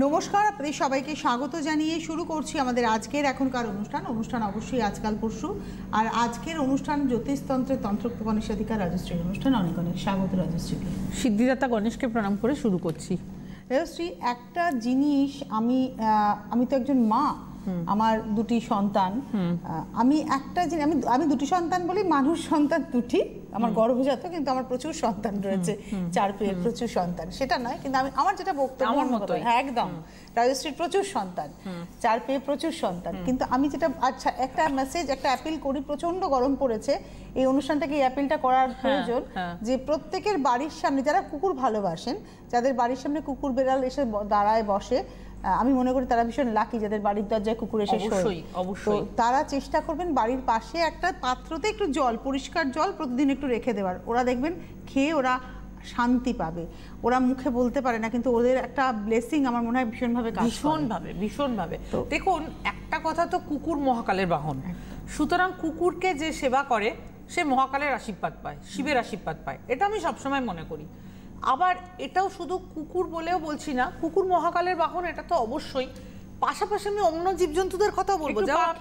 নমস্কার, আপনাদের সবাইকে স্বাগত জানিয়ে শুরু করছি আমাদের আজকের এখনকার অনুষ্ঠান অবশ্যই আজকাল পরশু। আর আজকের অনুষ্ঠান জ্যোতিষতন্ত্রের তন্ত্রোক্ত গণেশাধিকার রাজশ্রীর অনুষ্ঠান। অনেক অনেক স্বাগত রাজশ্রীকে। সিদ্ধিদাতা গণেশকে প্রণাম করে শুরু করছি। রাজশ্রী, একটা জিনিস, আমি তো একজন মা, আমার দুটি সন্তান। আমি একটা জিনিস, আমি দুটি সন্তান বলি, মানুষ সন্তান দুটি, আমার গর্ভজাত, কিন্তু আমার প্রচুর সন্তান রয়েছে, 4 পেয়ের প্রচুর সন্তান, সেটা নয়, কিন্তু আমার যেটা বক্তব্য, আমার মতো, হ্যাঁ একদম, রাজশ্রীর প্রচুর সন্তান, 4 পেয়ে প্রচুর সন্তান। কিন্তু আমি যেটা, আচ্ছা একটা মেসেজ, একটা অ্যাপিল করি, প্রচন্ড গরম পড়েছে, এই অনুষ্ঠানটাকে এই অ্যাপিলটা করার প্রয়োজন যে প্রত্যেকের বাড়ির সামনে যারা কুকুর ভালোবাসেন, যাদের বাড়ির সামনে কুকুর বেড়াল এসে দাঁড়ায় বসে, আমি মনে করি তারা ভীষণ লাকি, যাদের বাড়ির দরজায় কুকুর এসে শোয়। তো তারা চেষ্টা করবেন বাড়ির পাশে একটা পাত্রতে একটু জল, পরিষ্কার জল প্রতিদিন একটু রেখে দেওয়ার। ওরা দেখবেন খেয়ে ওরা শান্তি পাবে। ওরা মুখে বলতে পারে না, কিন্তু ওদের একটা ব্লেসিং আমার মনে হয় ভীষণভাবে ভীষণভাবে। দেখুন, একটা কথা তো, কুকুর মহাকালের বাহন, সুতরাং কুকুরকে যে সেবা করে সে মহাকালের আশীর্বাদ পায়, শিবের আশীর্বাদ পায়, এটা আমি সবসময় মনে করি। আবার এটাও শুধু কুকুর বলেও বলছি না, কুকুর মহাকালের বাহন, এটা তো অবশ্যই। পাশাপাশি আমি অন্য জীবজন্তুদের কথা বলবো,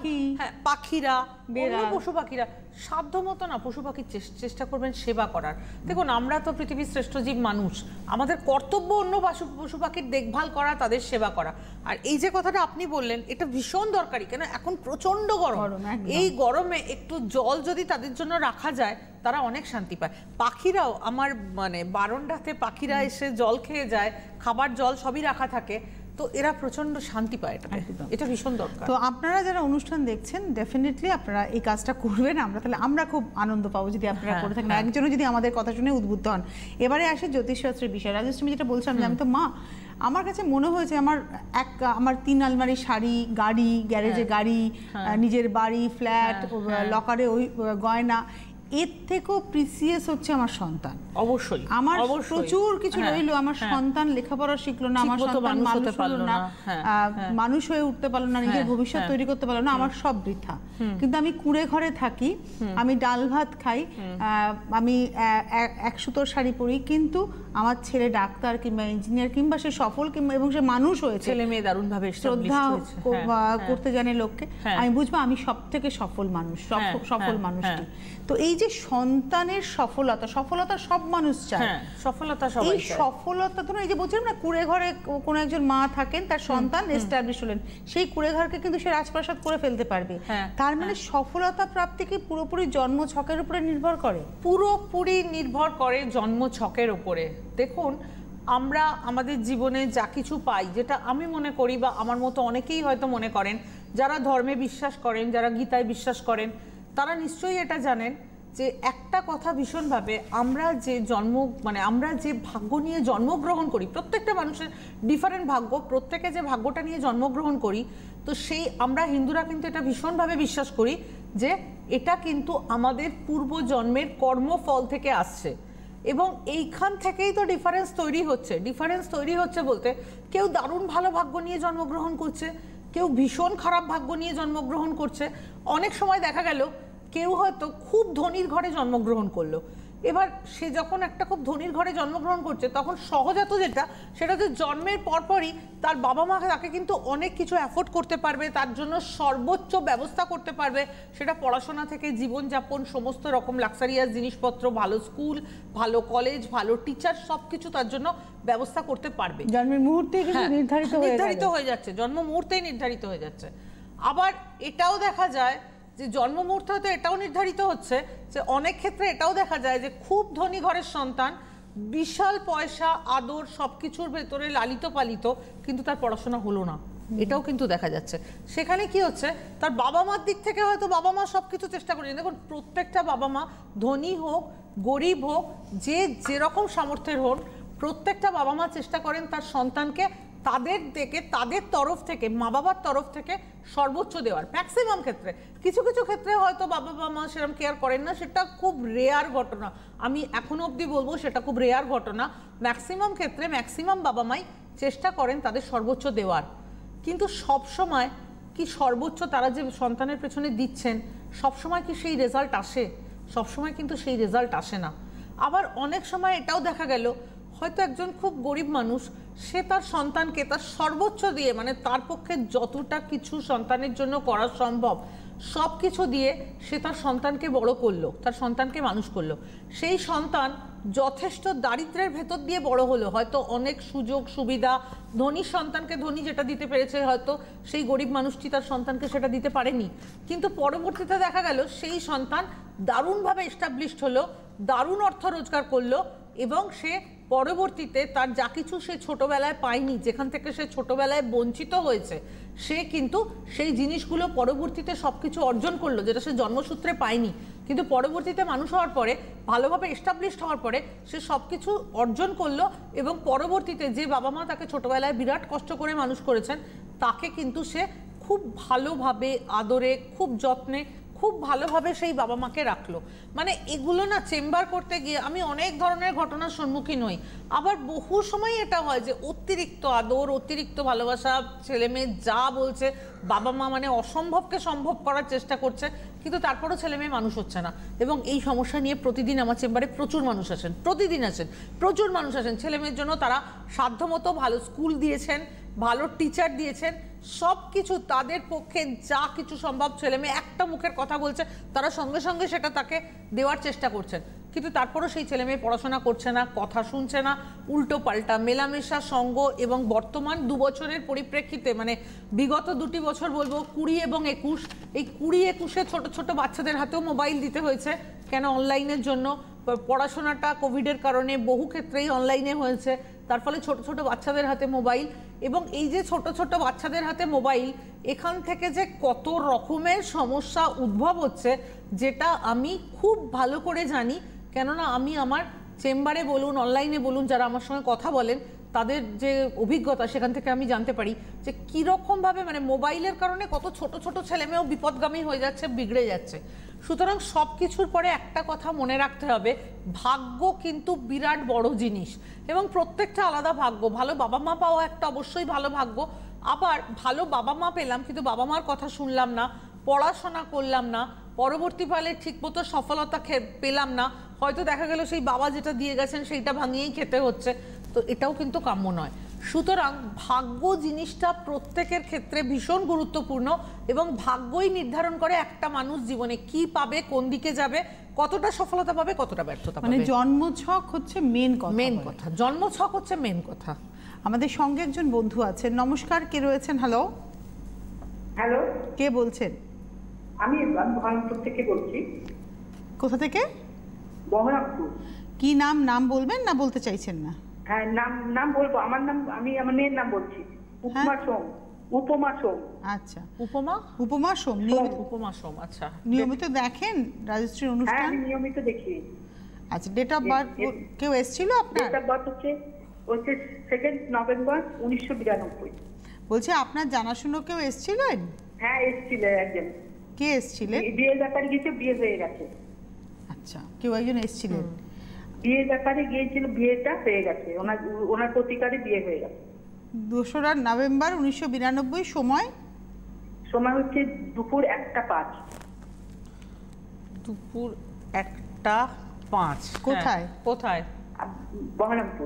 পাখিরা, পশু পাখিরা, সাধ্য মতো না পশু পাখির চেষ্টা করবেন সেবা করার। দেখুন, আমরা তো পৃথিবীর শ্রেষ্ঠ জীব মানুষ, আমাদের কর্তব্য অন্য পশু পাখির দেখভাল করা, তাদের সেবা করা। আর এই যে কথাটা আপনি বললেন, এটা ভীষণ দরকারি, কেন এখন প্রচন্ড গরম, এই গরমে একটু জল যদি তাদের জন্য রাখা যায়, তারা অনেক শান্তি পায়। পাখিরাও, আমার মানে বারান্দাতে পাখিরা এসে জল খেয়ে যায়, খাবার জল সবই রাখা থাকে, তো এরা প্রচন্ড শান্তি পায়। এটা ভীষণ দরকার। তো আপনারা যারা অনুষ্ঠান দেখছেন, ডেফিনেটলি আপনারা এই কাজটা করবেন, আমরা খুব আনন্দ পাবো যদি আপনারা করে থাকেন, একজনও যদি আমাদের কথা শুনে উদ্বুদ্ধ হন। এবারে আসে জ্যোতিষশাস্ত্রের বিষয়। রাজশ্রী, যেটা বলছিলাম যে আমি তো মা, আমার কাছে মনে হয়েছে আমার 3 আলমারি শাড়ি, গাড়ি, গ্যারেজে গাড়ি, নিজের বাড়ি, ফ্ল্যাট, লকারে ওই গয়না, এর থেকেও প্রিসিয়াস হচ্ছে আমার সন্তান। অবশ্যই আমার প্রচুর কিছু রইলো, আমার সন্তান লেখাপড়া শিখলো না, আমার সন্তান মানুষ হয়ে উঠতে পারলো না, নিজের ভবিষ্যৎ তৈরি করতে পারলো না, আমার সব বৃথা। কিন্তু আমি কুঁড়ে ঘরে থাকি, আমি ডাল ভাত খাই, আমি 1 সুতোর শাড়ি পরি, কিন্তু আমার ছেলে ডাক্তার কিংবা ইঞ্জিনিয়ার, কিংবা সে সফল, কিংবা এবং সে মানুষ হয়েছে, ছেলে মেয়ে দারুণ ভাবে শ্রদ্ধা করতে জানে লোককে, আমি বুঝবো আমি সব থেকে সফল মানুষ, সফল মানুষটি। তো এই যে সন্তানের সফলতা সব মানুষ চায়, সফলতা এই সফলতা, ধরুন এই যে বলছিলাম না, কুঁড়ে ঘরে কোনো একজন মা থাকেন, তার সন্তান এস্টাবলিশ হলেন, সেই কুঁড়ে ঘরকে কিন্তু সে রাজপ্রাসাদ করে ফেলতে পারবে। তার মানে সফলতা প্রাপ্তি কি পুরোপুরি জন্ম ছকের উপরে নির্ভর করে? পুরোপুরি নির্ভর করে জন্ম ছকের উপরে। দেখুন, আমরা আমাদের জীবনে যা কিছু পাই, যেটা আমি মনে করি, বা আমার মতো অনেকেই হয়তো মনে করেন, যারা ধর্মে বিশ্বাস করেন, যারা গীতায় বিশ্বাস করেন, তারা নিশ্চয়ই এটা জানেন যে একটা কথা ভীষণভাবে, আমরা যে ভাগ্য নিয়ে জন্মগ্রহণ করি, প্রত্যেকটা মানুষের ডিফারেন্ট ভাগ্য, প্রত্যেকে যে ভাগ্যটা নিয়ে জন্মগ্রহণ করি, তো সেই আমরা হিন্দুরা কিন্তু এটা ভীষণভাবে বিশ্বাস করি যে এটা কিন্তু আমাদের পূর্বজন্মের কর্মফল থেকে আসছে, এবং এইখান থেকেই তো ডিফারেন্স তৈরি হচ্ছে বলতে, কেউ দারুণ ভালো ভাগ্য নিয়ে জন্মগ্রহণ করছে, কেউ ভীষণ খারাপ ভাগ্য নিয়ে জন্মগ্রহণ করছে। অনেক সময় দেখা গেল কেউ হয়তো খুব ধনীর ঘরে জন্মগ্রহণ করলো, এবার সে যখন একটা খুব ধনীর ঘরে জন্মগ্রহণ করছে, তখন সহজাত সেটা হচ্ছে জন্মের পরপরই তার বাবা মা তাকে কিন্তু অনেক কিছু অ্যাফোর্ড করতে পারবে, তার জন্য সর্বোচ্চ ব্যবস্থা করতে পারবে, সেটা পড়াশোনা থেকে জীবনযাপন, সমস্ত রকম লাক্সারিয়াস জিনিসপত্র, ভালো স্কুল, ভালো কলেজ, ভালো টিচার, সবকিছু তার জন্য ব্যবস্থা করতে পারবে। জন্মের মুহূর্তেই নির্ধারিত হয়ে যাচ্ছে, জন্ম মুহূর্তেই নির্ধারিত হয়ে যাচ্ছে। আবার এটাও দেখা যায় যে জন্ম মুহূর্তে হয়তো এটাও নির্ধারিত হচ্ছে যে অনেক ক্ষেত্রে এটাও দেখা যায় যে খুব ধনী ঘরের সন্তান, বিশাল পয়সা, আদর, সবকিছুর ভেতরে লালিত পালিত, কিন্তু তার পড়াশোনা হলো না, এটাও কিন্তু দেখা যাচ্ছে। সেখানে কি হচ্ছে, তার বাবা মার দিক থেকে হয়তো বাবা মা সবকিছু চেষ্টা করছেন। দেখুন, প্রত্যেকটা বাবা মা, ধনী হোক গরিব হোক, যে যেরকম সামর্থ্যের হোক, প্রত্যেকটা বাবা মা চেষ্টা করেন তার সন্তানকে তাদের তরফ থেকে, মা বাবার তরফ থেকে সর্বোচ্চ দেওয়ার। ম্যাক্সিমাম ক্ষেত্রে, কিছু কিছু ক্ষেত্রে হয়তো বাবা মা সেরকম কেয়ার করেন না, সেটা খুব রেয়ার ঘটনা, আমি এখনো অবধি বলবো সেটা খুব রেয়ার ঘটনা। ম্যাক্সিমাম ক্ষেত্রে ম্যাক্সিমাম বাবা মাই চেষ্টা করেন তাদের সর্বোচ্চ দেওয়ার, কিন্তু সব সময় কি সর্বোচ্চ তারা যে সন্তানের পেছনে দিচ্ছেন, সব সময় কি সেই রেজাল্ট আসে? সব সময় কিন্তু সেই রেজাল্ট আসে না। আবার অনেক সময় এটাও দেখা গেল, হয়তো একজন খুব গরিব মানুষ, সে তার সন্তানকে তার সর্বোচ্চ দিয়ে, মানে তার পক্ষে যতটা কিছু সন্তানের জন্য করা সম্ভব সব কিছু দিয়ে সে তার সন্তানকে বড় করলো, তার সন্তানকে মানুষ করলো। সেই সন্তান যথেষ্ট দারিদ্র্যের ভেতর দিয়ে বড় হলো, হয়তো অনেক সুযোগ সুবিধা, ধনী সন্তানকে ধনী যেটা দিতে পেরেছে হয়তো সেই গরিব মানুষটি তার সন্তানকে সেটা দিতে পারেনি, কিন্তু পরবর্তীতে দেখা গেল সেই সন্তান দারুণভাবে এস্টাবলিশড হলো, দারুণ অর্থ রোজগার করলো, এবং সে পরবর্তীতে তার যা কিছু সে ছোটবেলায় পায়নি, যেখান থেকে সে ছোটবেলায় বঞ্চিত হয়েছে, সে কিন্তু সেই জিনিসগুলো পরবর্তীতে সব কিছু অর্জন করলো যেটা সে জন্মসূত্রে পায়নি, কিন্তু পরবর্তীতে মানুষ হওয়ার পরে, ভালোভাবে এস্টাবলিশড হওয়ার পরে সে সব কিছু অর্জন করলো, এবং পরবর্তীতে যে বাবা মা তাকে ছোটবেলায় বিরাট কষ্ট করে মানুষ করেছেন তাকে কিন্তু সে খুব ভালোভাবে আদরে, খুব যত্নে, খুব ভালোভাবে সেই বাবা মাকে রাখলো। মানে এগুলো না চেম্বার করতে গিয়ে আমি অনেক ধরনের ঘটনার সম্মুখীন হই। আবার বহু সময় এটা হয় যে অতিরিক্ত আদর, অতিরিক্ত ভালোবাসা, ছেলে মেয়ে যা বলছে বাবা মা মানে অসম্ভবকে সম্ভব করার চেষ্টা করছে, কিন্তু তারপরও ছেলে মেয়ে মানুষ হচ্ছে না। এবং এই সমস্যা নিয়ে প্রতিদিন আমার চেম্বারে প্রচুর মানুষ আসেন, প্রতিদিন আসেন, প্রচুর মানুষ আসেন। ছেলে মেয়ের জন্য তারা সাধ্যমতো ভালো স্কুল দিয়েছেন, ভালো টিচার দিয়েছেন, সব কিছু তাদের পক্ষে যা কিছু সম্ভব, ছেলে মেয়ে একটা মুখের কথা বলছে তারা সঙ্গে সঙ্গে সেটা তাকে দেওয়ার চেষ্টা করছেন, কিন্তু তারপরও সেই ছেলে মেয়ে পড়াশোনা করছে না, কথা শুনছে না, উল্টো পাল্টা মেলামেশা সঙ্গ। এবং বর্তমান 2 বছরের পরিপ্রেক্ষিতে, মানে বিগত 2টি বছর বলবো, 20 এবং 21, এই 20-21-এ ছোট ছোট বাচ্চাদের হাতেও মোবাইল দিতে হয়েছে। কেন? অনলাইনের জন্য। পড়াশোনাটা কোভিডের কারণে বহু ক্ষেত্রেই অনলাইনে হয়েছে, তার ফলে ছোট ছোট বাচ্চাদের হাতে মোবাইল। এবং এই যে ছোট ছোট বাচ্চাদের হাতে মোবাইল, এখান থেকে যে কত রকমের সমস্যা উদ্ভব হচ্ছে যেটা আমি খুব ভালো করে জানি, কেননা আমি আমার চেম্বারে বলুন, অনলাইনে বলুন, যারা আমার সঙ্গে কথা বলেন তাদের যে অভিজ্ঞতা সেখান থেকে আমি জানতে পারি যে কীরকমভাবে মানে মোবাইলের কারণে কত ছোট ছোট ছেলেমেয়েও বিপদগামী হয়ে যাচ্ছে, বিগড়ে যাচ্ছে। সুতরাং সব কিছুর পরে একটা কথা মনে রাখতে হবে, ভাগ্য কিন্তু বিরাট বড় জিনিস, এবং প্রত্যেকটা আলাদা ভাগ্য। ভালো বাবা মা পাওয়া একটা অবশ্যই ভালো ভাগ্য, আবার ভালো বাবা মা পেলাম কিন্তু বাবা মার কথা শুনলাম না, পড়াশোনা করলাম না, পরবর্তীকালে ঠিকমতো সফলতা পেলাম না, হয়তো দেখা গেল সেই বাবা যেটা দিয়ে গেছেন সেইটা ভাঙিয়েই খেতে হচ্ছে, তো এটাও কিন্তু কাম্য নয়। সুতরাং ভাগ্য জিনিসটা প্রত্যেকের ক্ষেত্রে ভীষণ গুরুত্বপূর্ণ, এবং ভাগ্যই নির্ধারণ করে একটা মানুষ জীবনে কি পাবে, কোন দিকে যাবে, কতটা সফলতা পাবে, কতটা ব্যর্থতা পাবে। মানে জন্মছক হচ্ছে মেন কথা। জন্মছক হচ্ছে মেন কথা। আমাদের সঙ্গে একজন বন্ধু আছেন। নমস্কার, কে রয়েছেন? হ্যালো হ্যালো, কে বলছেন? আমি বহরমপুর থেকে বলছি। কোথা থেকে? বহরমপুর। কি নাম? নাম বলবেন না বলতে চাইছেন না? হ্যাঁ, নাম বলবো। আমার নাম, আমি আমার মেয়ের নাম বলছি, উপমা সোম। উপমা সোম। আচ্ছা, উপমা সোম। উপমা সোম। আচ্ছা, নিয়মিত দেখেন রাজশ্রী অনুষ্ঠান? হ্যাঁ, আমি নিয়মিত দেখি। আচ্ছা, ডেট অফ বার্থ কেউ এসেছিল আপনার? ডেট অফ বার্থ হচ্ছে 2 নভেম্বর 1992। বলছি আপনার জানাশুনো কেউ এসেছিলেন? হ্যাঁ, এসেছিল একজন। কে এসেছিলেন? বিয়ের ব্যাপারে গিয়েছে, বিয়ে হয়ে গেছে। আচ্ছা, কেউ একজন এসেছিলেন? বিয়ের ব্যাপারে গিয়েছিল, বিয়েটা হয়ে গেছে, ওনার প্রতিকারে বিয়ে হয়ে গেছে। 2 নভেম্বর 1992। সময় হচ্ছে দুপুর 1:05। দুপুর 1:05। কোথায়? কোথায়? বহরমপুর।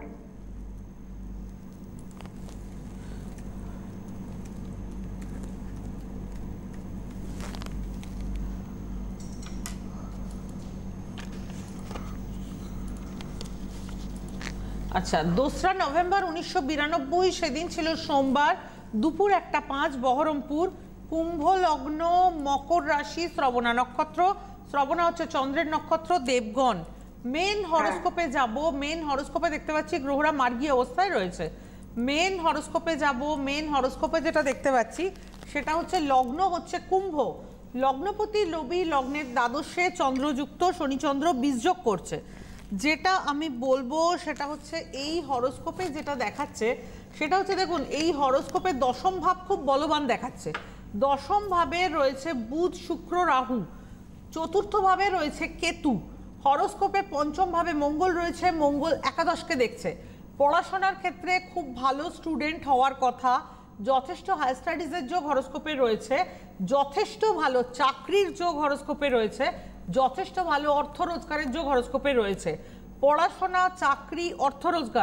আচ্ছা, 2 নভেম্বর 1992, সেদিন ছিল সোমবার, দুপুর 1:05, বহরমপুর। কুম্ভ লগ্ন, মকর রাশি, শ্রবণা নক্ষত্র। শ্রবণা হচ্ছে চন্দ্রের নক্ষত্র, দেবগণ। মেন হরোস্কোপে যাব। মেন হরোস্কোপে দেখতে পাচ্ছি গ্রহরা মার্গী অবস্থায় রয়েছে। মেন হরোস্কোপে যাব। মেন হরোস্কোপে যেটা দেখতে পাচ্ছি সেটা হচ্ছে লগ্ন হচ্ছে কুম্ভ, লগ্নপতি রবি, লগ্নের দ্বাদশে চন্দ্রযুক্ত, শনিচন্দ্র বীজযোগ করছে। যেটা আমি বলবো সেটা হচ্ছে এই হরোস্কোপে যেটা দেখাচ্ছে সেটা হচ্ছে, দেখুন এই হরোস্কোপে দশম ভাব খুব বলবান দেখাচ্ছে। দশম ভাবে রয়েছে বুধ, শুক্র, রাহু। চতুর্থ ভাবে রয়েছে কেতু। হরোস্কোপে পঞ্চম ভাবে মঙ্গল রয়েছে, মঙ্গল একাদশকে দেখছে। পড়াশোনার ক্ষেত্রে খুব ভালো স্টুডেন্ট হওয়ার কথা, যথেষ্ট হায়ার স্টাডিজের যোগ হরোস্কোপে রয়েছে, যথেষ্ট ভালো চাকরির যোগ হরোস্কোপে রয়েছে, যথেষ্ট ভালো অর্থ রোজগারের যোগ হরোস্কোপে রয়েছে। পড়াশোনা, চাকরি, অর্থ রোজগার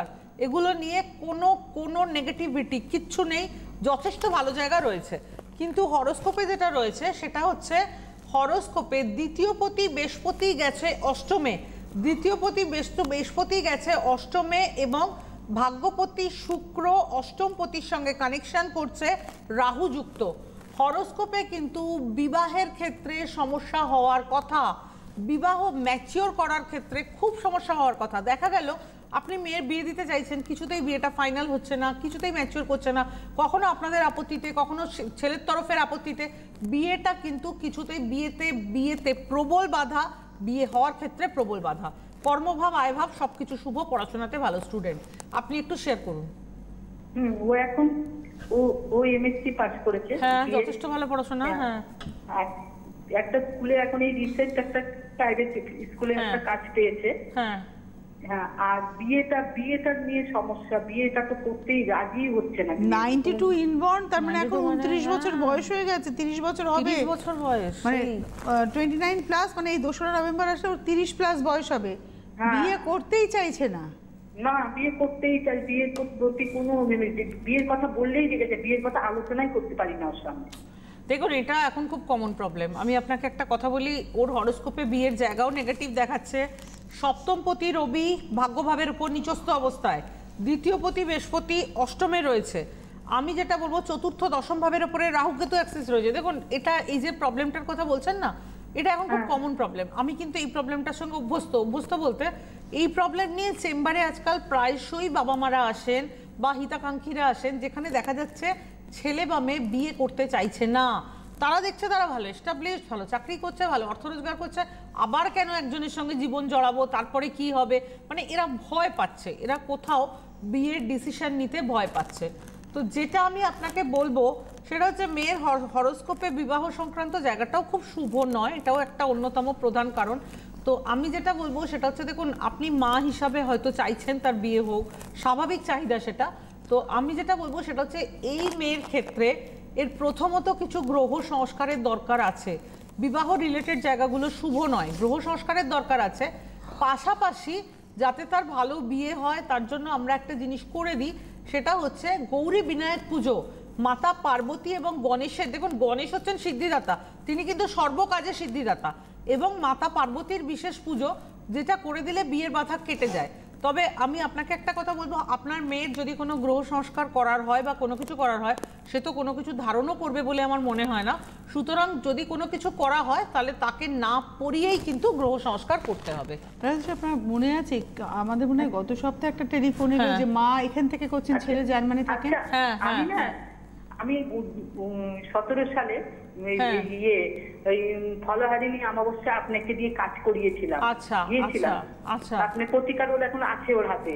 এগুলো নিয়ে কোনো নেগেটিভিটি কিচ্ছু নেই, যথেষ্ট ভালো জায়গা রয়েছে। কিন্তু হরোস্কোপে যেটা রয়েছে সেটা হচ্ছে হরোস্কোপে দ্বিতীয়পতি বৃহস্পতি গেছে অষ্টমে, দ্বিতীয়পতি বৃহস্পতি গেছে অষ্টমে এবং ভাগ্যপতি শুক্র অষ্টমপতির সঙ্গে কানেকশন করছে রাহুযুক্ত। হরোস্কোপে কিন্তু বিবাহের ক্ষেত্রে সমস্যা হওয়ার কথা, বিবাহ ম্যাচিওর করার ক্ষেত্রে খুব সমস্যা হওয়ার কথা। দেখা গেল আপনি মেয়ের বিয়ে দিতে চাইছেন, কিছুতেই বিয়েটা ফাইনাল হচ্ছে না, কিছুতেই ম্যাচিওর করছে না, কখনো আপনাদের আপত্তিতে, কখনো ছেলের তরফের আপত্তিতে বিয়েটা কিন্তু কিছুতেই বিয়েতে প্রবল বাধা, বিয়ে হওয়ার ক্ষেত্রে প্রবল বাধা। কর্মভাব, আয়ভাব সবকিছু শুভ, পড়াশোনাতে ভালো স্টুডেন্ট। আপনি একটু শেয়ার করুন। ও এখন ও এমএসসি পাস করেছে। হ্যাঁ, যথেষ্ট ভালো পড়াশোনা। হ্যাঁ, একটা স্কুলে এখন এই রিসেন্ট একটা প্রাইভেট স্কুলে একটা কাজ পেয়েছে। হ্যাঁ হ্যাঁ, আর বিয়েটা নিয়ে সমস্যা, বিয়েটা তো করতেই রাজি হচ্ছে না। 92 ইনবর্ন, তার মানে এখন 29 বছর বয়স হয়ে গেছে, 30 বছর হবে, 30 বছর বয়স, মানে 29 প্লাস, মানে এই 2রা নভেম্বর আসলে 30 প্লাস বয়স হবে। বিয়ে করতেই চাইছে না। না, বিয়ে করতেই চাই, বিয়ের প্রতি কোনো বিয়ের কথা বললেই রেখেছে, বিয়ের কথা আলোচনাই করতে পারি না ওর সামনে। দেখুন, এটা এখন খুব কমন প্রবলেম। আমি আপনাকে একটা কথা বলি, ওর হরোস্কোপে বিয়ের জায়গাও নেগেটিভ দেখাচ্ছে। সপ্তমপতি রবি ভাগ্যভাবের উপর নিচস্থ অবস্থায়, দ্বিতীয়পতি বৃহস্পতি অষ্টমে রয়েছে। আমি যেটা বলবো, চতুর্থ দশম ভাবের উপরে রাহু কেতু অ্যাক্সিস রয়েছে। দেখুন, এটা এই যে প্রবলেমটার কথা বলছেন না, এটা এখন খুব কমন প্রবলেম। আমি কিন্তু এই প্রবলেমটার সঙ্গে অভ্যস্ত বলতে, এই প্রবলেম নিয়ে চেম্বারে আজকাল প্রায়শই বাবা মারা আসেন বা হিতাকাঙ্ক্ষীরা আসেন, যেখানে দেখা যাচ্ছে ছেলে বা মেয়ে বিয়ে করতে চাইছে না। তারা দেখছে তারা ভালো এস্টাবলিশড, ভালো চাকরি করছে, ভালো অর্থ রোজগার করছে, আবার কেন একজনের সঙ্গে জীবন জড়াবো, তারপরে কি হবে, মানে এরা ভয় পাচ্ছে, এরা কোথাও বিয়ের ডিসিশন নিতে ভয় পাচ্ছে। তো যেটা আমি আপনাকে বলবো সেটা হচ্ছে, মেয়ের হরোস্কোপে বিবাহ সংক্রান্ত জায়গাটাও খুব শুভ নয়, এটাও একটা অন্যতম প্রধান কারণ। তো আমি যেটা বলবো সেটা হচ্ছে, দেখুন, আপনি মা হিসাবে হয়তো চাইছেন তার বিয়ে হোক, স্বাভাবিক চাহিদা সেটা। তো আমি যেটা বলবো সেটা হচ্ছে, এই মেয়ের ক্ষেত্রে এর প্রথমত কিছু গ্রহ সংস্কারের দরকার আছে। বিবাহ রিলেটেড জায়গাগুলো শুভ নয়, গ্রহ সংস্কারের দরকার আছে। পাশাপাশি যাতে তার ভালো বিয়ে হয় তার জন্য আমরা একটা জিনিস করে দিই, সেটা হচ্ছে গৌরী বিনায়ক পুজো। মাতা পার্বতী এবং গণেশের, দেখুন গণেশ হচ্ছেন সিদ্ধিদাতা, তিনি কিন্তু সর্বকাজে সিদ্ধিদাতা, এবং মাতা পার্বতীর বিশেষ পুজো, যেটা করে দিলে বিয়ের বাধা কেটে যায়। তবে আমি আপনাকে একটা কথা বলবো, আপনার মেয়ের যদি কোনো গ্রহ সংস্কার করার হয় বা কোনো কিছু করার হয়, সে তো কোনো কিছু ধারণও করবে বলে আমার মনে হয় না। সুতরাং যদি কোনো কিছু করা হয় তাহলে তাকে না পড়িয়েই কিন্তু গ্রহ সংস্কার করতে হবে। আপনার মনে আছে, আমাদের মনে হয় গত সপ্তাহে একটা টেলিফোনে যে মা এখান থেকে করছেন, ছেলে জার্মানি থেকে। আমি 17 সালে ফলহারিণী অমাবস্যা আপনাকে দিয়ে কাজ করিয়েছিলাম। গিয়েছিলাম, আপনার প্রতিকার এখন আছে ওর হাতে।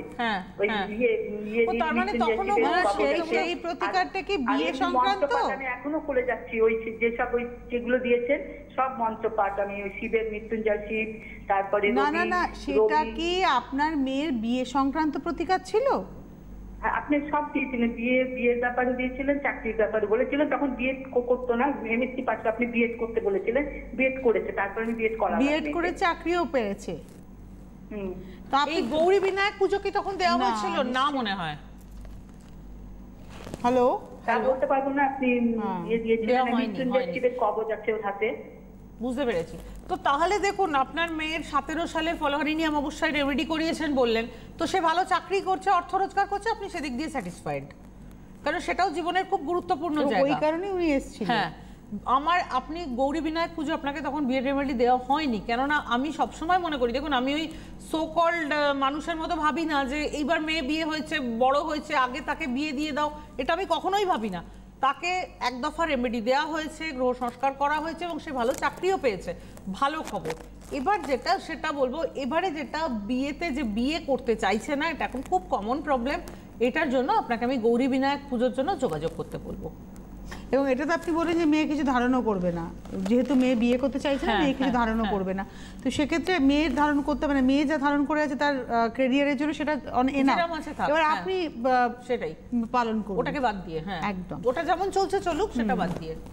সেই প্রতিকারটা কি বিয়ে সংক্রান্ত? আমি এখনো করে যাচ্ছি, ওই যেসব যেগুলো দিয়েছেন সব মন্ত্রপাঠ, আমি ওই শিবের মৃত্যুঞ্জয় শিব, তারপরে না, সেটা কি আপনার মেয়ের বিয়ে সংক্রান্ত প্রতিকার ছিল? আপনি সব দিয়েছিলেন, বিয়ের ব্যাপারে দিয়েছিলেন, চাকরির ব্যাপারে বলেছিলেন। তখন বিএড করতো না, এমএসসি পাস, আপনি বিএড করতে বলেছিলেন, বিএড করেছে, তারপর আমি বিএড করে চাকরিও পেয়েছে। এই গৌরী বিনায়ক পুজো কি তখন দেওয়া হয়েছিল? না মনে হয়। হ্যালো, বলতে পারবো না, আপনি কবজ আছে ওর হাতে। বুঝতে পেরেছি। তো তাহলে দেখুন, আপনার মেয়ের 17 সালে ফলহারিণী অমাবস্যায় রেমেডি করিয়েছেন বললেন, তো সে ভালো চাকরি করছে, অর্থ রোজগার করছে, আপনি সেদিক দিয়ে স্যাটিসফাইড, কারণ সেটাও জীবনের খুব গুরুত্বপূর্ণ জায়গা। ওই কারণেই উনি এসেছিলেন। হ্যাঁ, আপনি গৌরী বিনায়ক পুজো আপনাকে তখন বিয়ের রেমেডি দেওয়া হয়নি, কেননা আমি সবসময় মনে করি, দেখুন আমি ওই সো কল্ড মানুষের মতো ভাবি না যে এইবার মেয়ে বিয়ে হয়েছে, বড় হয়েছে, আগে তাকে বিয়ে দিয়ে দাও, এটা আমি কখনোই ভাবি না। তাকে এক দফা রেমেডি দেওয়া হয়েছে, গ্রহ সংস্কার করা হয়েছে এবং সে ভালো চাকরিও পেয়েছে, ভালো খবর। এবার যেটা সেটা বলবো, এবারে যেটা বিয়েতে যে বিয়ে করতে চাইছে না, এটা এখন খুব কমন প্রবলেম। এটার জন্য আপনাকে আমি গৌরী বিনায়ক পুজোর জন্য যোগাযোগ করতে বলবো। এবং এটা তো আপনি বলেন যে মেয়ে কিছু ধারণও করবে না, যেহেতু মেয়ে বিয়ে করতে চাইছে না, মেয়ে কিছু ধারণও করবে না, তো সেক্ষেত্রে মেয়ের ধারণ করতে হবে না, মেয়ে যা ধারণ করে আছে তার ক্যারিয়ারের জন্য সেটা এবার আপনি সেটাই পালন করুন, ওটাকে বাদ দিয়ে। হ্যাঁ, একদম, ওটা যেমন চলছে চলুক, সেটা বাদ দিয়ে।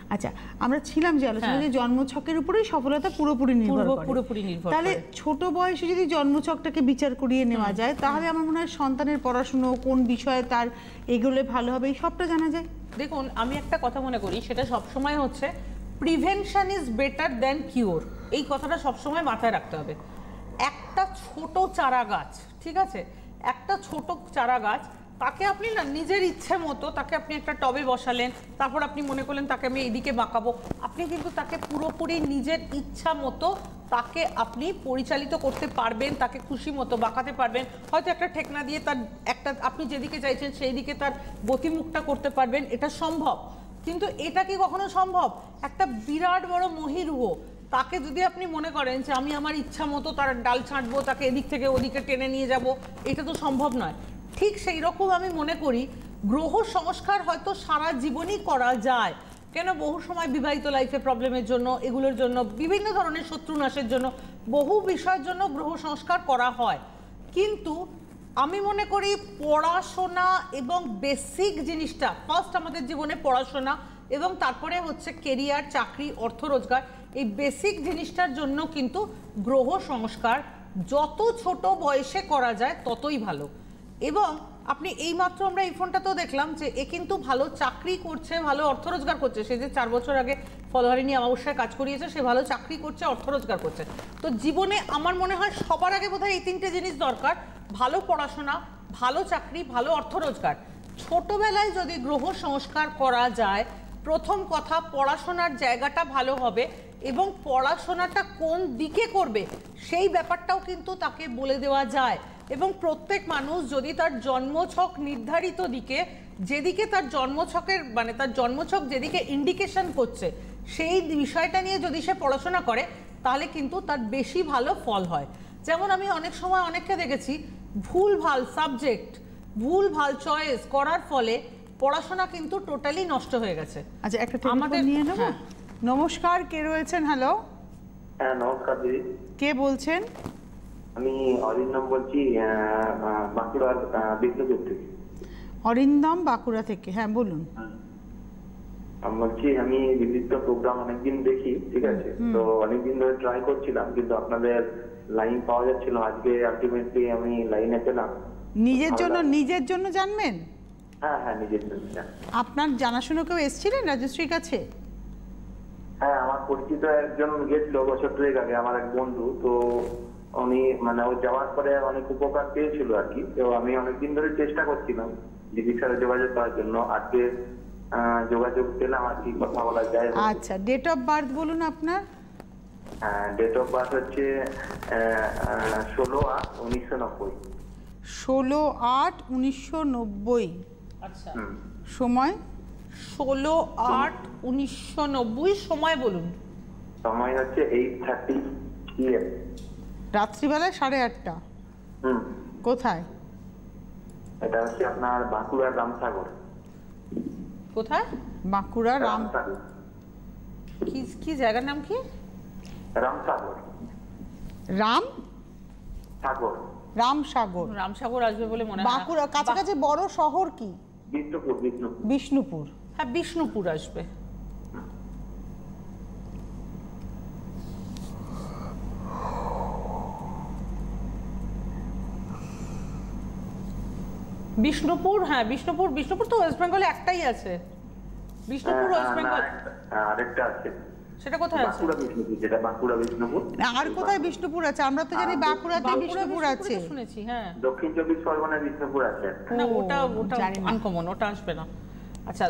আচ্ছা, আমরা ছিলাম যে আলোচনা যে জন্মছকের উপরেই সফলতা পুরোপুরি নির্ভর করে। তাহলে ছোট বয়সে যদি জন্মছকটাকে বিচার করিয়ে নেওয়া যায়, তাহলে আমার মনে হয় সন্তানের পড়াশুনো কোন বিষয়ে তার এগুলো ভালো হবে, এই সবটা জানা যায়। দেখুন, আমি একটা কথা মনে করি, সেটা সবসময় হচ্ছে prevention is better than cure. এই কথাটা সবসময় মাথায় রাখতে হবে। একটা ছোট চারা গাছ, ঠিক আছে, একটা ছোট চারা গাছ, তাকে আপনি না নিজের ইচ্ছে মতো তাকে আপনি একটা টবে বসালেন, তারপর আপনি মনে করলেন তাকে আমি এইদিকে বাঁকাবো, আপনি কিন্তু তাকে পুরোপুরি নিজের ইচ্ছা মতো তাকে আপনি পরিচালিত করতে পারবেন, তাকে খুশি মতো বাঁকাতে পারবেন। হয়তো একটা ঠেকনা দিয়ে তার একটা আপনি যেদিকে চাইছেন সেই দিকে তার গতিমুখটা করতে পারবেন, এটা সম্ভব। কিন্তু এটা কি কখনো সম্ভব? একটা বিরাট বড় মহিরুহ, তাকে যদি আপনি মনে করেন যে আমি আমার ইচ্ছা মতো তার ডাল ছাঁটবো, তাকে এদিক থেকে ওদিকে টেনে নিয়ে যাব, এটা তো সম্ভব নয়। ঠিক সেই রকম আমি মনে করি গ্রহ সংস্কার হয়তো সারা জীবনই করা যায়। কেন, বহু সময় বিবাহিত লাইফে প্রবলেমের জন্য, এগুলোর জন্য, বিভিন্ন ধরনের শত্রু নাশের জন্য, বহু বিষয়ের জন্য গ্রহ সংস্কার করা হয়। কিন্তু আমি মনে করি পড়াশোনা এবং বেসিক জিনিসটা ফার্স্ট, আমাদের জীবনে পড়াশোনা এবং তারপরে হচ্ছে কেরিয়ার, চাকরি, অর্থ রোজগার, এই বেসিক জিনিসটার জন্য কিন্তু গ্রহ সংস্কার যত ছোট বয়সে করা যায় ততই ভালো। এবং আপনি এইমাত্র আমরা এই ফোনটা তো দেখলাম যে এ কিন্তু ভালো চাকরি করছে, ভালো অর্থ রোজগার করছে। সে যে 4 বছর আগে ফলোহারিণী অমাবস্যায় কাজ করিয়েছে, সে ভালো চাকরি করছে, অর্থ রোজগার করছে। তো জীবনে আমার মনে হয় সবার আগে বোধহয় এই 3টে জিনিস দরকার: ভালো পড়াশোনা, ভালো চাকরি, ভালো অর্থ রোজগার। ছোটবেলায় যদি গ্রহ সংস্কার করা যায়, প্রথম কথা পড়াশোনার জায়গাটা ভালো হবে এবং পড়াশোনাটা কোন দিকে করবে সেই ব্যাপারটাও কিন্তু তাকে বলে দেওয়া যায়। এবং প্রত্যেক মানুষ যদি তার জন্মছক নির্ধারিত দিকে, যেদিকে তার জন্মছকের মানে তার জন্মছক যেদিকে ইন্ডিকেশন করছে সেই বিষয়টা নিয়ে যদি সে পড়াশোনা করে, তাহলে কিন্তু তার বেশি ভালো ফল হয়। যেমন আমি অনেক সময় অনেককে দেখেছি ভুল ভাল সাবজেক্ট, ভুল ভাল চয়েস করার ফলে পড়াশোনা কিন্তু টোটালি নষ্ট হয়ে গেছে। আচ্ছা, একটা টেলিফোন নিয়ে নেব। নমস্কার, কে রয়েছেন? হ্যালো। হ্যাঁ, নমস্কার দিদি। কে বলছেন? আমি অরিন্দম বলছি, বাঁকুড়ার বিষ্ণুপুর থেকে। অরিন্দম, বাঁকুড়া থেকে, হ্যাঁ বলুন। আমি বলছি, আমি বিভিন্ন প্রোগ্রাম অনেকদিন দেখি, ঠিক আছে, তো অনেকদিন ধরে ট্রাই করছিলাম, কিন্তু আপনাদের লাইন পাওয়া যাচ্ছিল। আজকে আলটিমেটলি আমি লাইনে পেলাম। নিজের জন্য জানবেন? হ্যাঁ হ্যাঁ, নিজের জন্য। আপনার জানাশোনা কেউ এসেছিলেন রাজশ্রীর কাছে? হ্যাঁ, আমার পরিচিত একজন গেছিল বছর 2 আগে, আমার এক বন্ধু। তো উনি মানে ও যাওয়ার পরে অনেক উপকার পেয়েছিল আর কি। তো আমি অনেকদিন ধরে চেষ্টা করছিলাম দিদির সাথে যোগাযোগ করার জন্য। আজকে যোগাযোগ পেলাম আর কি, কথা বলা যায়। আচ্ছা, ডেট অফ বার্থ বলুন আপনার। হ্যাঁ, ডেট অফ বার্থ হচ্ছে 16/8/1990। 16/8/1990। আচ্ছা, সময় 16/8/1990। সময় বলুন। সময় হচ্ছে 8:30 PM। রাত্রিবেলায় 8:30টা। কোথায়? এটা হচ্ছে আপনার বাঁকুড়া রামসাগর। কোথায়? বাঁকুড়া রামসাগর। কি জায়গার নাম কি? রামসাগর। রামসাগর। রামসাগর আসবে বলে মনে হয়। বাঁকুড়া কাছাকাছি বড় শহর কি? বিষ্ণুপুর। হ্যাঁ, বিষ্ণুপুর আসবে। বিষ্ণুপুর, হ্যাঁ বিষ্ণুপুর তো ওয়েস্ট বেঙ্গলে একটাই আছে। বিষ্ণুপুর ওয়েস্ট বেঙ্গল। আরেকটা আছে। সেটা কোথায় আছে? বাঁকুড়া বিষ্ণুপুর। আর কোথায় বিষ্ণুপুর আছে? আমরা তো জানি বাঁকুড়াতে বিষ্ণুপুর আছে। শুনেছি, হ্যাঁ। দক্ষিণ 24 পরগনায় বিষ্ণুপুর আছে। না, ওটা আনকমন, ওটা আসবে না। আচ্ছা,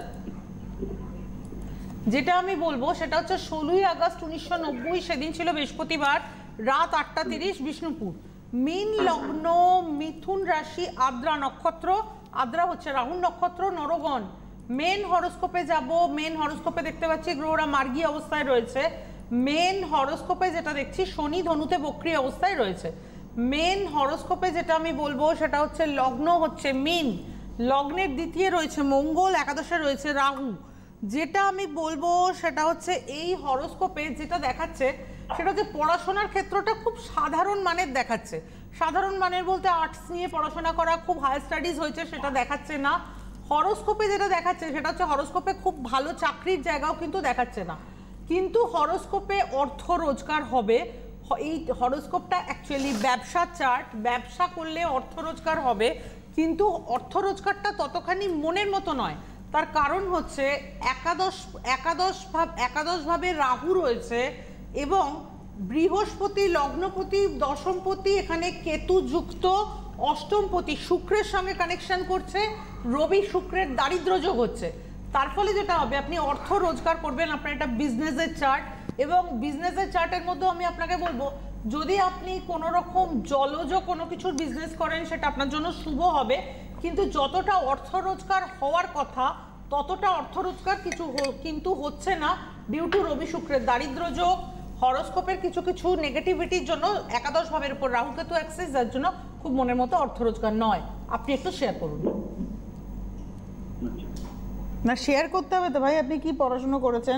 যেটা আমি বলবো সেটা হচ্ছে 16ই আগস্ট 1990, সেদিন ছিল বৃহস্পতিবার, রাত 8:30 বিষ্ণুপুর। মীন লগ্ন, মিথুন রাশি, আদ্রা নক্ষত্র। আদ্রা হচ্ছে রাহু নক্ষত্র, নরগণ। মেন হরোস্কোপে যাব। মেন হরোস্কোপে দেখতে পাচ্ছি গ্রহরা মার্গী অবস্থায় রয়েছে। মেন হরোস্কোপে যেটা দেখছি শনি ধনুতে বক্রী অবস্থায় রয়েছে। মেন হরোস্কোপে যেটা আমি বলবো সেটা হচ্ছে লগ্ন হচ্ছে মীন, লগ্নের দ্বিতীয় রয়েছে মঙ্গল, একাদশে রয়েছে রাহু। যেটা আমি বলবো সেটা হচ্ছে এই হরোস্কোপে যেটা দেখাচ্ছে সেটা হচ্ছে পড়াশোনার ক্ষেত্রটা খুব সাধারণ মানের দেখাচ্ছে। সাধারণ মানের বলতে আর্টস নিয়ে পড়াশোনা করা, খুব হায়ার স্টাডিজ হয়েছে সেটা দেখাচ্ছে না। হরোস্কোপে যেটা দেখাচ্ছে সেটা হচ্ছে হরোস্কোপে খুব ভালো চাকরির জায়গাও কিন্তু দেখাচ্ছে না, কিন্তু হরোস্কোপে অর্থ রোজগার হবে। এই হরোস্কোপটা অ্যাকচুয়ালি ব্যবসা চার্ট, ব্যবসা করলে অর্থ রোজগার হবে, কিন্তু অর্থ রোজগারটা ততখানি মনের মতো নয়। তার কারণ হচ্ছে একাদশ ভাবে রাহু রয়েছে এবং বৃহস্পতি লগ্নপতি, দশমপতি, এখানে কেতু যুক্ত, অষ্টমপতি শুক্রের সঙ্গে কানেকশন করছে, রবি শুক্রের দারিদ্র্য যোগ হচ্ছে। তার ফলে যেটা হবে, আপনি অর্থ রোজগার করবেন। আপনার এটা বিজনেসের চার্ট, এবং বিজনেসের চার্টের মধ্যে আমি আপনাকে বলবো, যদি আপনি কোনো রকম জলজ কোনো কিছুর বিজনেস করেন সেটা আপনার জন্য শুভ হবে, কিন্তু যতটা অর্থ রোজগার হওয়ার কথা ততটা অর্থ রোজগার কিন্তু হচ্ছে না, ডিউ টু রবি শুক্রের দারিদ্র্য যোগ, হরোস্কোপের কিছু কিছু নেগেটিভিটির জন্য, একাদশ ভাবের উপর রাহু কেতু অ্যাক্সিস, যার জন্য খুব মনের মতো অর্থ রোজগার নয়। আপনি একটু শেয়ার করুন। না, শেয়ার করতে হবে তো ভাই। আপনি কি পড়াশোনা করেছেন?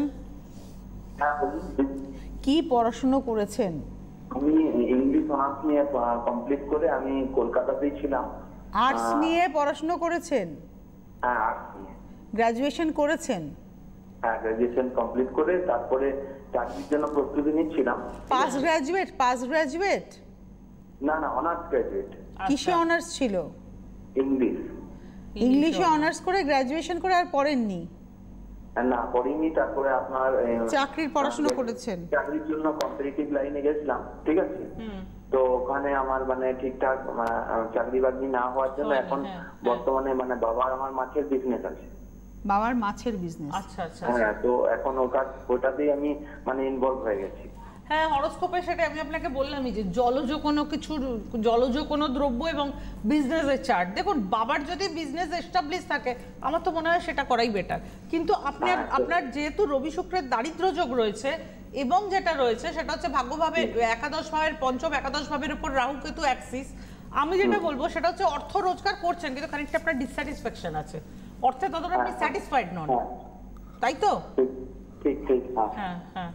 কি পড়াশোনা করেছেন? আমি ইংলিশ অনার্স নিয়ে কমপ্লিট করে আমি কলকাতাতেই ছিলাম। আর্টস নিয়ে পড়াশোনা করেছেন? হ্যাঁ, আর্টস নিয়ে। গ্র্যাজুয়েশন করেছেন? হ্যাঁ, গ্র্যাজুয়েশন কমপ্লিট করে তারপরে চাকরির জন্য প্রস্তুতি নিচ্ছিলাম। Pass graduate? না, অনার্স গ্র্যাজুয়েট। কিসে অনার্স ছিল? ইংলিশ। ইংলিশে অনার্স করে গ্র্যাজুয়েশন করে আর পড়েননি? না, পড়িনি। তারপরে আপনার চাকরির পড়াশোনা করেছেন? চাকরির জন্য কম্পিটিটিভ লাইনে গেছিলাম, ঠিক আছে। তো ওখানে আমার মানে ঠিকঠাক চাকরি বাকরি না হওয়ার জন্য এখন বর্তমানে মানে বাবার আমার মাছের বিজনেস আছে। বাবার মাছের বিজনেস? আচ্ছা আচ্ছা। হ্যাঁ, তো এখন ওটাতেই আমি মানে ইনভলভ হয়ে গেছি। হ্যাঁ, হরোস্কোপে সেটা আমি আপনাকে বললামই যে জলজ কোনো দ্রব্য এবং বিজনেসের চার্ট। দেখুন, বাবার যদি বিজনেস এস্টাবলিশ থাকে আমার তো মনে হয় সেটা করাই বেটার। কিন্তু আপনার যেহেতু রবি শুক্রের দারিদ্র্য যোগ রয়েছে এবং যেটা রয়েছে সেটা হচ্ছে ভাগ্যভাবে একাদশ ভাবের পঞ্চম একাদশ ভাবের উপর রাহু কেতু অ্যাক্সিস, আমি যেটা বলবো সেটা হচ্ছে অর্থ রোজগার করছেন, কিন্তু খানিকটা আপনার ডিসস্যাটিসফ্যাকশন আছে, অর্থে ততটা আপনি স্যাটিসফাইড নন, তাই তো? ঠিক। হ্যাঁ হ্যাঁ।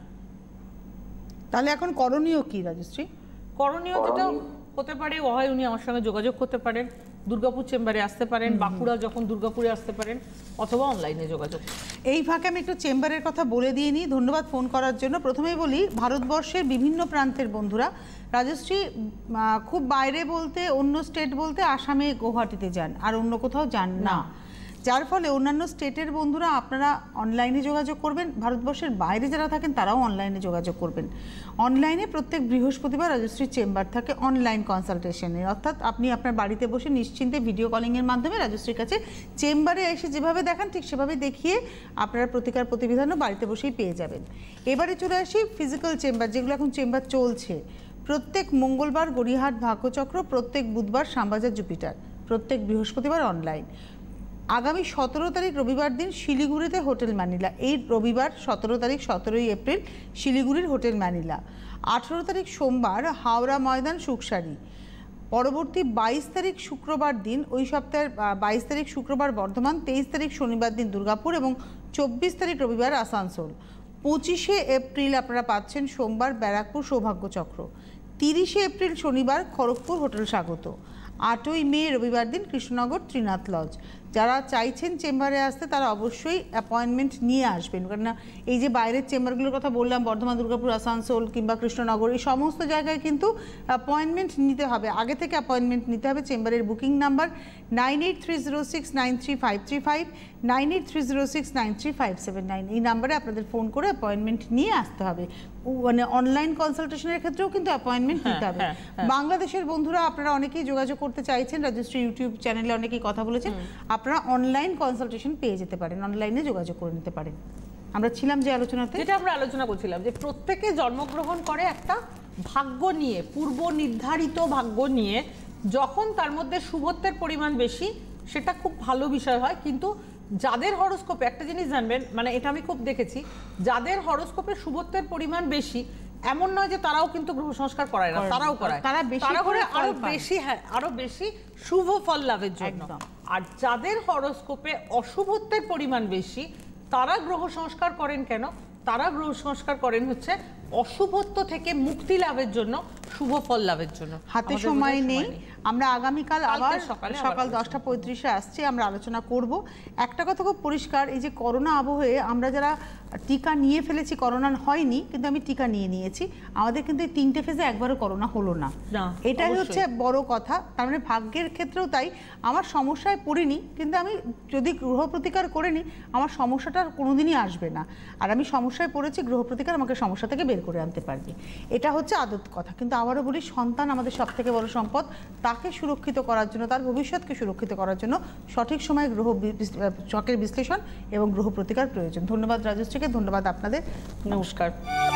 তাহলে এখন করণীয় কি রাজশ্রী? করণীয় যেটা হতে পারে, হয় উনি আমার সঙ্গে যোগাযোগ করতে পারেন, দুর্গাপুর চেম্বারে আসতে পারেন, বাঁকুড়া যখন দুর্গাপুরে আসতে পারেন, অথবা অনলাইনে যোগাযোগ। এই ফাঁকে আমি একটু চেম্বারের কথা বলে দিয়ে নিই। ধন্যবাদ ফোন করার জন্য। প্রথমেই বলি, ভারতবর্ষের বিভিন্ন প্রান্তের বন্ধুরা, রাজশ্রী খুব বাইরে বলতে, অন্য স্টেট বলতে আসামে গুয়াহাটিতে যান, আর অন্য কোথাও যান না, যার ফলে অন্যান্য স্টেটের বন্ধুরা আপনারা অনলাইনে যোগাযোগ করবেন। ভারতবর্ষের বাইরে যারা থাকেন তারাও অনলাইনে যোগাযোগ করবেন। অনলাইনে প্রত্যেক বৃহস্পতিবার রাজশ্রীর চেম্বার থাকে অনলাইন কনসালটেশনের, অর্থাৎ আপনি আপনার বাড়িতে বসে নিশ্চিন্তে ভিডিও কলিংয়ের মাধ্যমে রাজশ্রীর কাছে চেম্বারে এসে যেভাবে দেখান ঠিক সেভাবে দেখিয়ে আপনারা প্রতিকার প্রতিবিধানও বাড়িতে বসেই পেয়ে যাবেন। এবারে চলে আসি ফিজিক্যাল চেম্বার, যেগুলো এখন চেম্বার চলছে। প্রত্যেক মঙ্গলবার গড়িয়াহাট ভাগ্যচক্র, প্রত্যেক বুধবার শ্যামবাজার জুপিটার, প্রত্যেক বৃহস্পতিবার অনলাইন। আগামী 17 তারিখ রবিবার দিন শিলিগুড়িতে হোটেল ম্যানিলা, এই রবিবার 17 তারিখ 17ই এপ্রিল শিলিগুড়ির হোটেল ম্যানিলা। 18 তারিখ সোমবার হাওড়া ময়দান সুকসারি। পরবর্তী 22 তারিখ শুক্রবার দিন, ওই সপ্তাহের 22 তারিখ শুক্রবার বর্ধমান, 23 তারিখ শনিবার দিন দুর্গাপুর এবং 24 তারিখ রবিবার আসানসোল। 25শে এপ্রিল আপনারা পাচ্ছেন সোমবার ব্যারাকপুর সৌভাগ্যচক্র। 30শে এপ্রিল শনিবার খড়গপুর হোটেল স্বাগত। 8ই মে রবিবার দিন কৃষ্ণনগর ত্রিনাথ লজ। যারা চাইছেন চেম্বারে আসতে তারা অবশ্যই অ্যাপয়েন্টমেন্ট নিয়ে আসবেন, কেননা এই যে বাইরের চেম্বারগুলোর কথা বললাম, বর্ধমান, দুর্গাপুর, আসানসোল কিংবা কৃষ্ণনগর, এই সমস্ত জায়গায় কিন্তু অ্যাপয়েন্টমেন্ট নিতে হবে, আগে থেকে অ্যাপয়েন্টমেন্ট নিতে হবে। চেম্বারের বুকিং নাম্বার 9830693535, 9830693579, এই নাম্বারে আপনাদের ফোন করে অ্যাপয়েন্টমেন্ট নিয়ে আসতে হবে। মানে অনলাইন কনসালটেশনের ক্ষেত্রেও কিন্তু অ্যাপয়েন্টমেন্ট নিতে হবে। বাংলাদেশের বন্ধুরা আপনারা অনেকেই যোগাযোগ করতে চাইছেন, রাজশ্রী ইউটিউব চ্যানেলে অনেকেই কথা বলেছেন, আপনারা অনলাইন কনসালটেশন পেয়ে যেতে পারেন, অনলাইনে যোগাযোগ করে নিতে পারেন। আমরা ছিলাম যে আলোচনাতে, যেটা আমরা আলোচনা করছিলাম যে প্রত্যেকে জন্মগ্রহণ করে একটা ভাগ্য নিয়ে, পূর্ব নির্ধারিত ভাগ্য নিয়ে, যখন তার মধ্যে শুভত্বের পরিমাণ বেশি সেটা খুব ভালো বিষয় হয়। কিন্তু যাদের হরোস্কোপে একটা জিনিস জানবেন, মানে এটা আমি খুব দেখেছি, যাদের হরোস্কোপে শুভত্বের পরিমাণ বেশি এমন নয় যে তারাও কিন্তু গ্রহ সংস্কার করায় না, তারাও করায়, তারা করে আরো বেশি, হ্যাঁ আরো বেশি শুভ ফল লাভের জন্য। আর যাদের হরোস্কোপে অশুভত্বের পরিমাণ বেশি তারা গ্রহ সংস্কার করেন কেন? তারা গ্রহ সংস্কার করেন হচ্ছে অশুভত্ব থেকে মুক্তি লাভের জন্য, শুভ ফল লাভের জন্য। হাতে সময় নেই, আমরা আগামীকাল আবার সকাল 10:35 আসছি, আমরা আলোচনা করব। একটা কথা খুব পরিষ্কার, এই যে করোনা আবহে আমরা যারা টিকা নিয়ে ফেলেছি, করোনা হয়নি কিন্তু আমি টিকা নিয়েছি, আমাদের কিন্তু এই 3টে ফেজে একবারও করোনা হলো না, এটাই হচ্ছে বড় কথা। তার মানে ভাগ্যের ক্ষেত্রেও তাই, আমার সমস্যায় পড়িনি কিন্তু আমি যদি গ্রহ প্রতিকার করে নিই আমার সমস্যাটা কোনোদিনই আসবে না, আর আমি সমস্যায় পড়েছি, গ্রহ প্রতিকার আমাকে সমস্যা থেকে বের করে আনতে পারবে, এটা হচ্ছে আদত কথা। কিন্তু আবারও বলি, সন্তান আমাদের সব থেকে বড় সম্পদ, তাকে সুরক্ষিত করার জন্য, তার ভবিষ্যৎকে সুরক্ষিত করার জন্য সঠিক সময়ে গ্রহ চক্রের বিশ্লেষণ এবং গ্রহ প্রতিকার প্রয়োজন। ধন্যবাদ রাজশ্রীকে, ধন্যবাদ আপনাদের, নমস্কার।